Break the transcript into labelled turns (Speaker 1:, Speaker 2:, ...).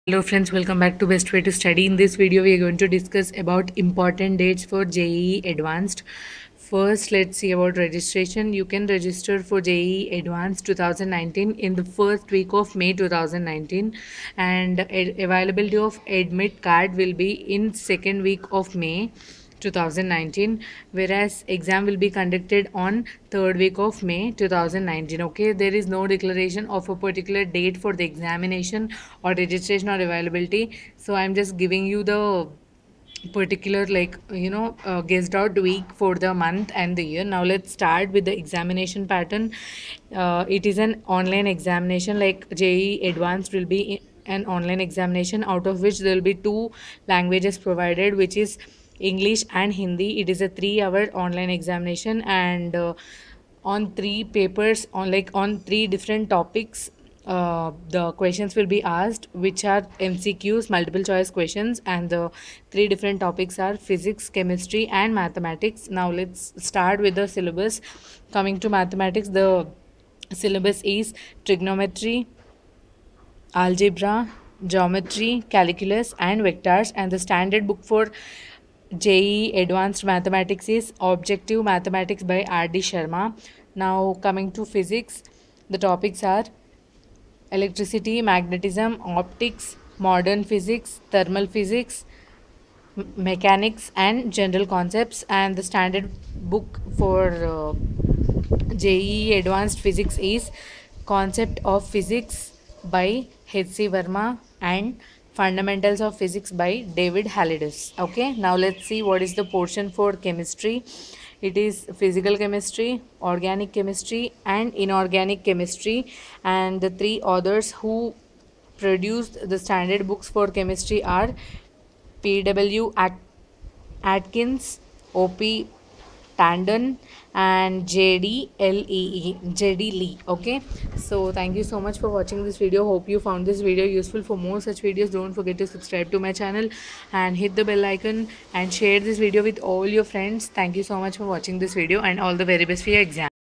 Speaker 1: Hello friends, welcome back to Best Way to Study. In this video, we are going to discuss about important dates for JEE Advanced. First, let's see about registration. You can register for JEE Advanced 2019 in the first week of May 2019, and availability of admit card will be in second week of May 2019, whereas exam will be conducted on third week of May 2019. Okay, there is no declaration of a particular date for the examination or registration or availability, so I'm just giving you the particular, like, guessed out week for the month and the year. Now let's start with the examination pattern. It is an online examination, like JEE Advanced will be an online examination, out of which there will be two languages provided, which is English and Hindi. It is a 3 hour online examination, and on three papers, on three different topics. The questions will be asked, which are MCQs, multiple choice questions, and the three different topics are physics, chemistry, and mathematics. Now let's start with the syllabus. Coming to mathematics, the syllabus is trigonometry, algebra, geometry, calculus, and vectors. And the standard book for JEE Advanced Mathematics is Objective Mathematics by R.D. Sharma. Now coming to physics, the topics are electricity, magnetism, optics, modern physics, thermal physics, mechanics, and general concepts. And the standard book for JEE Advanced Physics is Concept of Physics by H.C. Verma and Fundamentals of Physics by David Halides. Okay, now let's see what is the portion for chemistry. It is physical chemistry, organic chemistry, and inorganic chemistry. And the three authors who produced the standard books for chemistry are P.W. Atkins, O.P. Tandon, and J.D. Lee. Okay, so thank you so much for watching this video. Hope you found this video useful. For more such videos, don't forget to subscribe to my channel and hit the bell icon and share this video with all your friends. Thank you so much for watching this video, and all the very best for your exam.